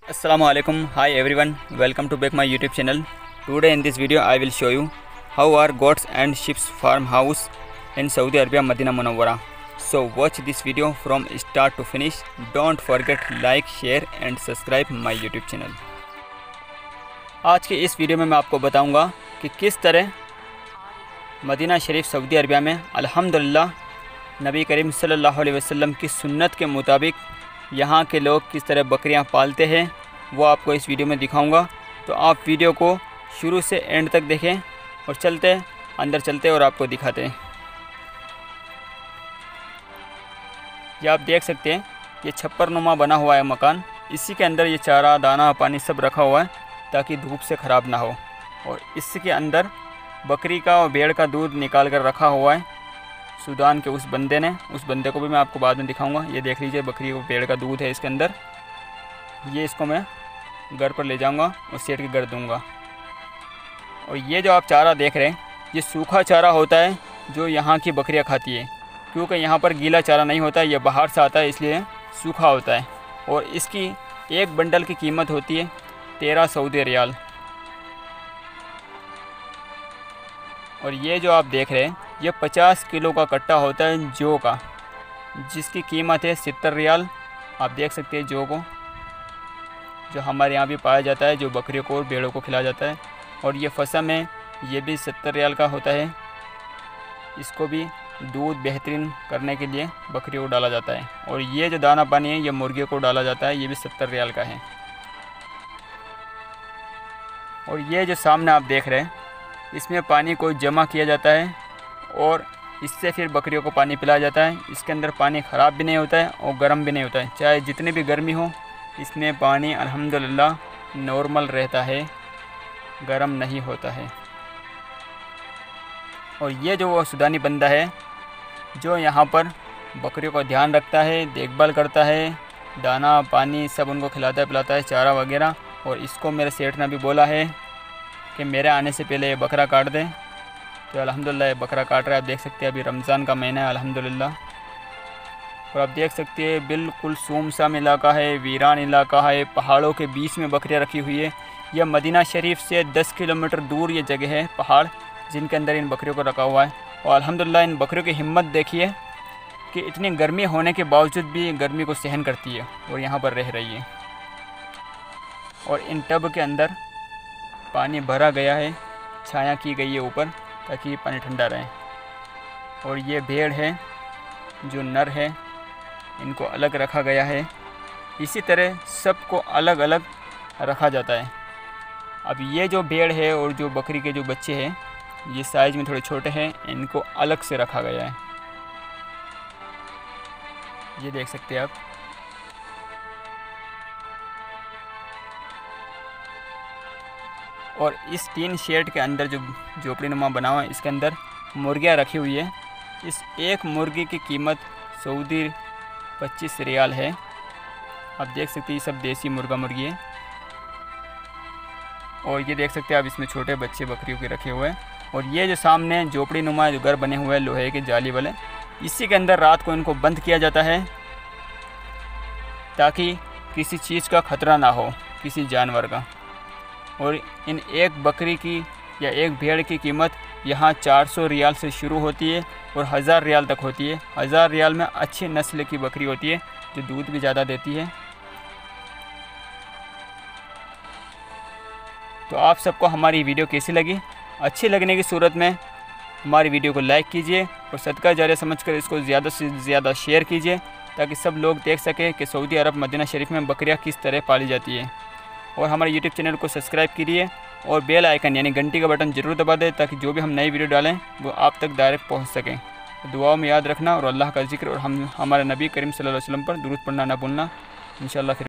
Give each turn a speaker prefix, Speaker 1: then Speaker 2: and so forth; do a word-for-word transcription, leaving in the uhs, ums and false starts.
Speaker 1: Assalamualaikum. Hi everyone. Welcome to back my YouTube channel. Today in this video I will show you how are goats and sheep farmhouse in Saudi Arabia, Madinah Munawwara. So watch this video from start to finish. Don't forget like, share and subscribe my YouTube channel. आज के इस video में मैं आपको बताऊंगा कि किस तरह मदीना शरीफ सऊदी अरबिया में अल्हम्दुलिल्लाह नबी करीम सल्लल्लाहु अलैहि वसल्लम की सुन्नत के मुताबिक यहाँ के लोग किस तरह बकरियाँ पालते हैं, वो आपको इस वीडियो में दिखाऊंगा। तो आप वीडियो को शुरू से एंड तक देखें और चलते अंदर चलते और आपको दिखाते हैं। ये आप देख सकते हैं, ये छप्पर नुमा बना हुआ है मकान। इसी के अंदर ये चारा दाना पानी सब रखा हुआ है ताकि धूप से ख़राब ना हो। और इसके अंदर बकरी का और भेड़ का दूध निकाल कर रखा हुआ है सूडान के उस बंदे ने। उस बंदे को भी मैं आपको बाद में दिखाऊंगा। ये देख लीजिए, बकरी और भेड़ का दूध है इसके अंदर। ये इसको मैं घर पर ले जाऊंगा और सेट के घर दूंगा। और ये जो आप चारा देख रहे हैं, ये सूखा चारा होता है जो यहाँ की बकरियाँ खाती है, क्योंकि यहाँ पर गीला चारा नहीं होता है, ये बाहर से आता है इसलिए सूखा होता है। और इसकी एक बंडल की कीमत होती है तेरह सऊदी रियाल। और ये जो आप देख रहे हैं, ये पचास किलो का कट्टा होता है जौ का, जिसकी कीमत है सत्तर रियाल। आप देख सकते हैं जौ को, जो हमारे यहाँ भी पाया जाता है, जो बकरियों को और भेड़ों को खिलाया जाता है। और ये फसम है, ये भी सत्तर रियाल का होता है। इसको भी दूध बेहतरीन करने के लिए बकरियों को डाला जाता है। और ये जो दाना पानी है, ये मुर्गियों को डाला जाता है, ये भी सत्तर रियाल का है। और ये जो सामने आप देख रहे हैं, इसमें पानी को जमा किया जाता है और इससे फिर बकरियों को पानी पिलाया जाता है। इसके अंदर पानी ख़राब भी नहीं होता है और गर्म भी नहीं होता है। चाहे जितनी भी गर्मी हो, इसमें पानी अल्हम्दुलिल्लाह नॉर्मल रहता है, गर्म नहीं होता है। और ये जो वो सूडानी बंदा है जो यहाँ पर बकरियों का ध्यान रखता है, देखभाल करता है, दाना पानी सब उनको खिलाता है पिलाता है, चारा वगैरह। और इसको मेरे सेठ ने भी बोला है कि मेरे आने से पहले ये बकरा काट दें। तो अल्हम्दुलिल्लाह ये बकरा काट रहा है। आप देख सकते हैं, अभी रमज़ान का महीना है अल्हम्दुलिल्लाह। और आप देख सकते हैं, बिल्कुल सुमसाम इलाका है, वीरान इलाका है, पहाड़ों के बीच में बकरियाँ रखी हुई है। यह मदीना शरीफ से दस किलोमीटर दूर ये जगह है, पहाड़ जिनके अंदर इन बकरियों को रखा हुआ है। और अल्हम्दुलिल्लाह इन बकरियों की हिम्मत देखिए कि इतनी गर्मी होने के बावजूद भी गर्मी को सहन करती है और यहाँ पर रह रही है। और इन टब के अंदर पानी भरा गया है, छाया की गई है ऊपर ताकि पानी ठंडा रहे। और ये भेड़ है जो नर है, इनको अलग रखा गया है। इसी तरह सबको अलग अलग रखा जाता है। अब ये जो भेड़ है और जो बकरी के जो बच्चे हैं, ये साइज़ में थोड़े छोटे हैं, इनको अलग से रखा गया है। ये देख सकते हैं आप। और इस टीन शेड के अंदर जो झोपड़ी नुमा बना हुआ है, इसके अंदर मुर्गियाँ रखी हुई है। इस एक मुर्गी की कीमत सऊदी पच्चीस रियाल है। आप देख सकते हैं, ये सब देसी मुर्गा मुर्गी है। और ये देख सकते हैं आप, इसमें छोटे बच्चे बकरियों के रखे हुए हैं। और ये जो सामने झोपड़ी नुमा जो घर बने हुए हैं लोहे के जाली वाले, इसी के अंदर रात को इनको बंद किया जाता है ताकि किसी चीज़ का ख़तरा ना हो, किसी जानवर का। और इन एक बकरी की या एक भेड़ की कीमत यहाँ चार सौ रियाल से शुरू होती है और हज़ार रियाल तक होती है। हज़ार रियाल में अच्छी नस्ल की बकरी होती है जो दूध भी ज़्यादा देती है। तो आप सबको हमारी वीडियो कैसी लगी? अच्छी लगने की सूरत में हमारी वीडियो को लाइक कीजिए और सदका जारिया समझकर इसको ज़्यादा से ज़्यादा शेयर कीजिए ताकि सब लोग देख सकें कि सऊदी अरब मदीना शरीफ में बकरियाँ किस तरह पाली जाती है। और हमारे यूट्यूब चैनल को सब्सक्राइब कीजिए और बेल आइकन यानी घंटी का बटन ज़रूर दबा दें ताकि जो भी हम नई वीडियो डालें वो आप तक डायरेक्ट पहुंच सकें। तो दुआओं में याद रखना और अल्लाह का जिक्र और हम हमारे नबी करीम सल्लल्लाहु अलैहि वसल्लम पर दुरूद पढ़ना ना भूलना। इंशाअल्लाह फिर